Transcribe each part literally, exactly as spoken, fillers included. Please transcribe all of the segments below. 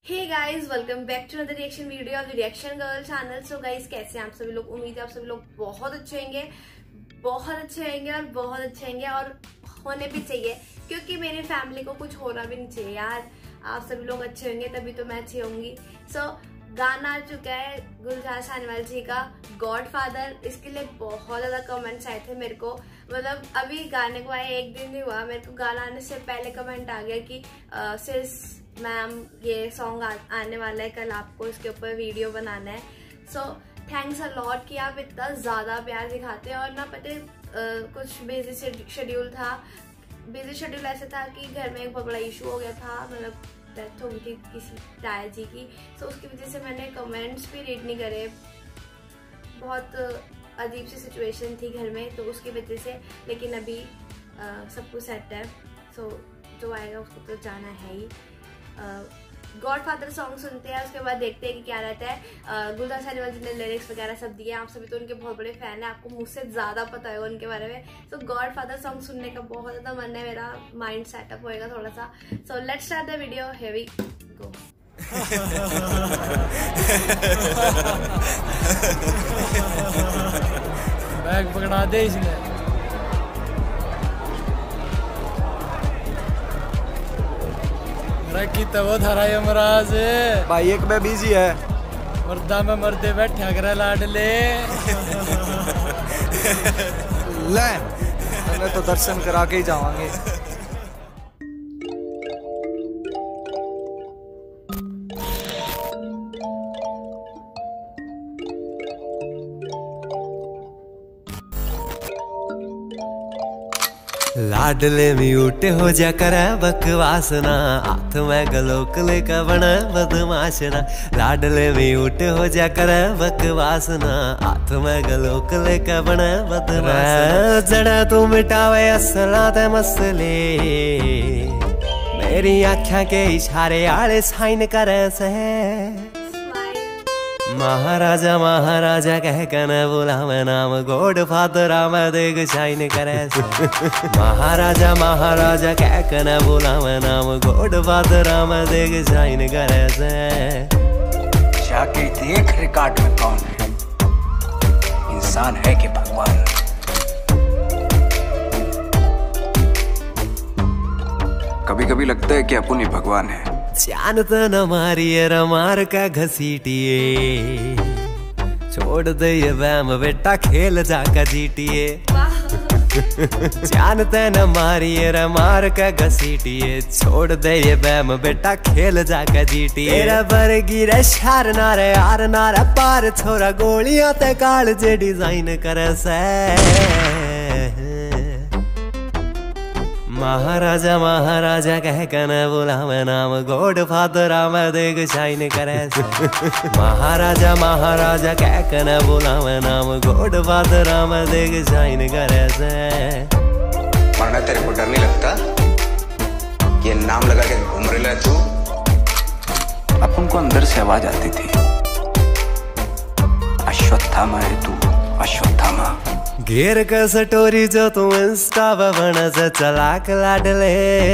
Hey guys, welcome back to another reaction video of the reaction girl channel. So guys, कैसे हैं आप सभी लोग? उम्मीद है आप सभी लोग बहुत अच्छे होंगे, बहुत अच्छे होंगे और बहुत अच्छे होंगे और होने भी चाहिए, क्योंकि मेरी फैमिली को कुछ होना भी नहीं चाहिए यार। आप सभी लोग अच्छे होंगे तभी तो मैं अच्छी होंगी। सो so, गाना आ चुका है गुलजार chhaniwala जी का गॉडफादर। इसके लिए बहुत ज्यादा कमेंट्स आए थे मेरे को, मतलब अभी गाने को आए एक दिन नहीं हुआ, मेरे को गाना आने से पहले कमेंट आ गया कि सिस मैम ये सॉन्ग आने वाला है, कल आपको इसके ऊपर वीडियो बनाना है। सो थैंक्स अ लॉट कि आप इतना ज़्यादा प्यार दिखाते हैं। और ना पता कुछ बिजी शेड्यूल था, बिजी शेड्यूल ऐसे था कि घर में एक बहुत बड़ा इशू हो गया था, मतलब डेथ हो गई थी किसी ताया जी की। सो उसकी वजह से मैंने कमेंट्स भी रीड नहीं करे, बहुत अजीब सी सिचुएशन थी घर में, तो उसकी वजह से। लेकिन अभी आ, सब कुछ सेट है। सो जो आएगा उसको तो जाना है ही। गॉडफादर सॉन्ग सुनते हैं, उसके बाद देखते हैं कि क्या रहता है। गुलजार chhaniwala जी ने लिरिक्स वगैरह सब दिए, आप सभी तो उनके बहुत बड़े फैन हैं, आपको मुझसे ज़्यादा पता होगा उनके बारे में। सो गॉडफादर सॉन्ग सुनने का बहुत ज़्यादा मन है, मेरा माइंड सेटअप होएगा थोड़ा सा। So let's start the video, here we go. Bag पकड़ा दे इसने। रखी तो वो थारा यमराज भाई, एक में बिजी है, मर्दा में मर्दे बैठा करे लाडले। ले हमें तो दर्शन करा के ही जावांगे। लाडले म्यूट हो जा कर बकवासना, हाथ में गलोक लेकर बना बदमाशना। लाडले म्यूट हो जा कर बकवासना, हाथ में गलोक लेकर बना बदमाशना। जड़ा तू मिटावे असला ते मसले, मेरी आँखें के इशारे आले साइन करे से। महाराजा महाराजा कह कर बुलावे नाम, गॉडफादर मैं देख शाइन करे से। महाराजा महाराजा कह कर बुलावे नाम, गॉडफादर मैं देख शाइन करे से। जाके देख रिकॉर्ड में कौन है, इंसान है कि भगवान। कभी कभी लगता है कि अपन ही भगवान है। जानता न मारिए रमार का घसीटिए, छोड़ दे ये वैम बेटा खेल जाकर जीटिए। जानते न मारिए रमार का घसीटिए, छोड़ दे ये वैम बेटा खेल जाकर जीटिए। तेरा बर गिरे शार नारे यार नारा पार, छोरा गोलियां ते काल जे डिजाइन करे से। महाराजा महाराजा कह कर बुलावे नाम, गॉडफादर मैं देख शाइन करे से। महाराजा महाराजा कह कर बुलावे नाम, गॉडफादर मैं देख शाइन करे से। वरना तेरे को डर नहीं लगता ये नाम लगा के घूम रहा है तू? अपन को अंदर से आवाज आती थी, अश्वत्थामा है तू, अश्वत्थामा। घेर का सटोरी जो तू इंस्टा बन से चलाक लाडले,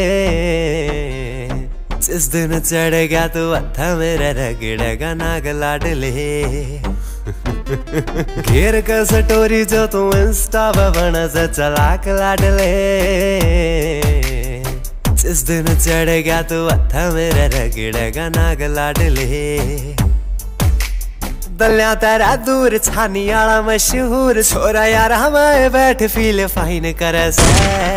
जिस दिन चढ़ गया तू हथा मेरा रगड़ेगा नाग लाडले। घेर का सटोरी जो तू इंस्टा बन से चलाक लाडले, जिस दिन चढ़ गया तू हथा मेरा रगड़ेगा नाग लाडले। दलिया तेरा दूर छानियाला मशहूर, छोरा यार हमारे बैठ फील फाइन करे से।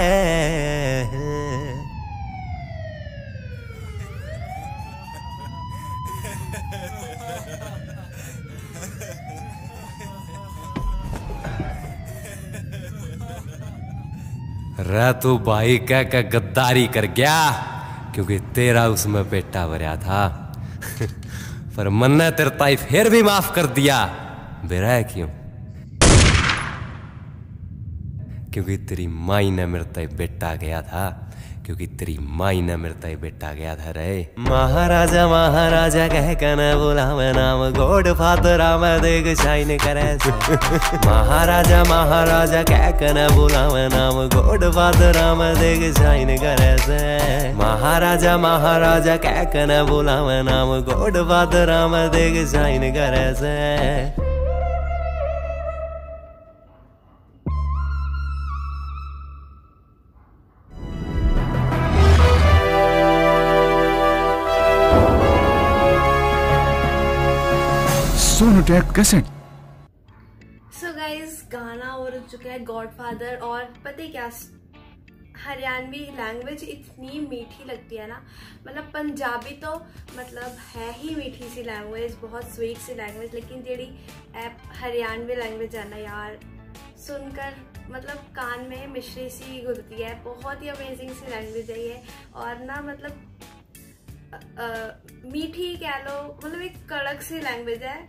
रे तू भाई कह के गद्दारी कर गया, क्योंकि तेरा उसमें बेटा भरा था। पर मन ने तेरे ताई फिर भी माफ कर दिया। बेरा क्यों? क्योंकि तेरी माई ने मेरे ताई बेटा गया था, क्योंकि तेरी माई ने मेरे तय बेटा गया था रे। महाराजा महाराजा कह कर न बुलावे नाम, गॉड फादर आवे देख शाइन करे से। महाराजा महाराजा कह कर न बुलावे नाम, गॉड फादर आवे देख शाइन करे से। महाराजा महाराजा कह कर न बुलावे नाम, गॉड फादर आवे देख शाइन करे से। कैसेट। सो गाइज गाना हो चुका है गॉडफादर, और पता है क्या, हरियाणवी लैंग्वेज इतनी मीठी लगती है ना, मतलब पंजाबी तो मतलब है ही मीठी सी लैंग्वेज, बहुत स्वीट सी लैंग्वेज, लेकिन जेडी ऐप हरियाणवी लैंग्वेज है ना यार, सुनकर मतलब कान में मिश्री सी घुलती है। बहुत ही अमेजिंग सी लैंग्वेज है ये, और ना मतलब आ, आ, मीठी कह लो, मतलब एक कड़क सी लैंग्वेज है,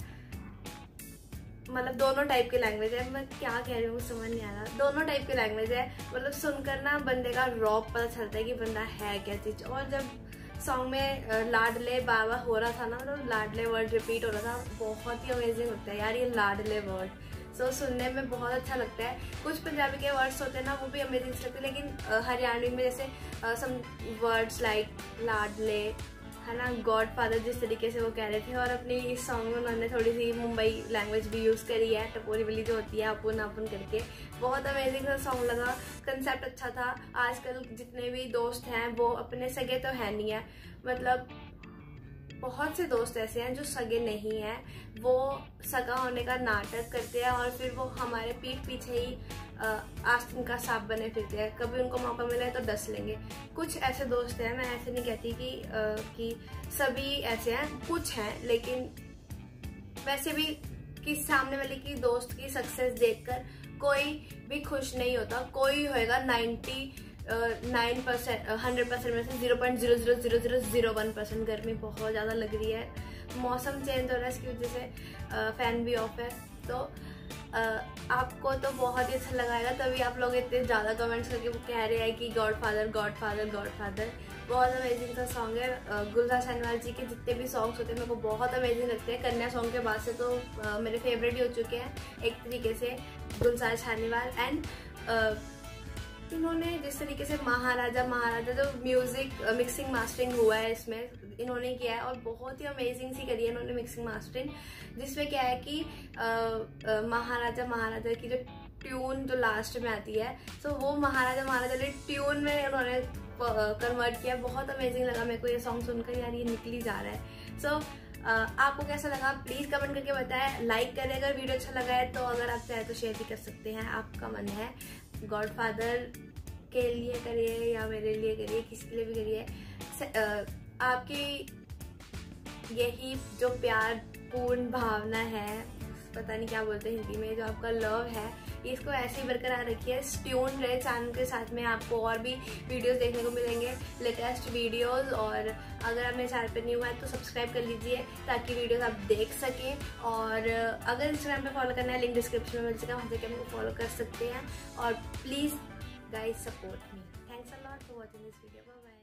मतलब दोनों टाइप की लैंग्वेज है। मैं क्या कह रही हूँ समझ नहीं आ रहा, दोनों टाइप की लैंग्वेज है, मतलब सुनकर ना बंदे का रॉब पता चलता है कि बंदा है क्या चीज। और जब सॉन्ग में लाडले बाबा हो रहा था ना, मतलब लाडले वर्ड रिपीट हो रहा था, बहुत ही अमेजिंग होता है यार ये लाडले वर्ड। सो so, सुनने में बहुत अच्छा लगता है। कुछ पंजाबी के वर्ड्स होते हैं ना, वो भी अमेजिंग लगते हैं, लेकिन हरियाणवी में जैसे सम वर्ड्स लाइक लाडले है ना, गॉडफादर जिस तरीके से वो कह रहे थे, और अपनी इस सॉन्ग में उन्होंने थोड़ी सी मुंबई लैंग्वेज भी यूज़ करी है, टपोरी वाली जो होती है अपन अपन करके। बहुत अमेजिंग सा सॉन्ग लगा, कंसेप्ट अच्छा था। आजकल जितने भी दोस्त हैं वो अपने सगे तो है नहीं है, मतलब बहुत से दोस्त ऐसे हैं जो सगे नहीं हैं, वो सगा होने का नाटक करते हैं और फिर वो हमारे पीठ पीछे ही आस्तीन का सांप बने फिरते हैं। कभी उनको मौका मिला है तो डस लेंगे। कुछ ऐसे दोस्त हैं, मैं ऐसे नहीं कहती कि आ, कि सभी ऐसे हैं, कुछ हैं, लेकिन वैसे भी कि सामने वाले की दोस्त की सक्सेस देखकर कोई भी खुश नहीं होता। कोई होएगा ninety nine percent hundred percent में से zero point zero zero zero zero zero one percent. गर्मी बहुत ज़्यादा लग रही है, मौसम चेंज हो रहा है, इसकी वजह से फैन भी ऑफ है, तो आ, आपको तो बहुत ही अच्छा लगाएगा, तभी आप लोग इतने ज़्यादा कमेंट्स करके वो कह रहे हैं कि गॉडफादर गॉडफादर गॉडफादर। बहुत अमेजिंग सा सॉन्ग है। गुलजार चहनीवाल जी के जितने भी सॉन्ग्स होते हैं मेरे को बहुत अमेजिंग लगते हैं। कन्या सॉन्ग के बाद से तो आ, मेरे फेवरेट ही हो चुके हैं एक तरीके से गुलजार चहनीवाल। एंड इन्होंने जिस तरीके से महाराजा महाराजा जो म्यूजिक मिक्सिंग मास्टरिंग हुआ है इसमें इन्होंने किया है, और बहुत ही अमेजिंग सी करी है इन्होंने मिक्सिंग मास्टरिंग, जिसमें क्या है कि आ, आ, महाराजा महाराजा की जो ट्यून जो लास्ट में आती है, तो वो महाराजा महाराजा वाली ट्यून में उन्होंने कन्वर्ट किया। बहुत अमेजिंग लगा मेरे को ये सॉन्ग सुनकर, यार ये निकली जा रहा है। सो so, आपको कैसा लगा प्लीज़ कमेंट करके बताएं। लाइक करें अगर वीडियो अच्छा लगा है, तो अगर आप चाहें तो शेयर भी कर सकते हैं, आपका मन है। गॉडफादर के लिए करिए या मेरे लिए करिए, किसी के लिए भी करिए। आपकी यही जो प्यार पूर्ण भावना है, पता नहीं क्या बोलते हैं हिंदी में, जो आपका लव है, इसको ऐसे ही बरकरार रखिए। ट्यून रहे चैनल के साथ में, आपको और भी वीडियोस देखने को मिलेंगे, लेटेस्ट वीडियोस। और अगर आप मेरे चैनल पर न्यू है तो सब्सक्राइब कर लीजिए ताकि वीडियोस आप देख सकें। और अगर इंस्टाग्राम पे फॉलो करना है, लिंक डिस्क्रिप्शन में मिल सके, वहाँ से हमको फॉलो कर सकते हैं। और please guys support me. Thanks a lot for watching this video. Bye bye.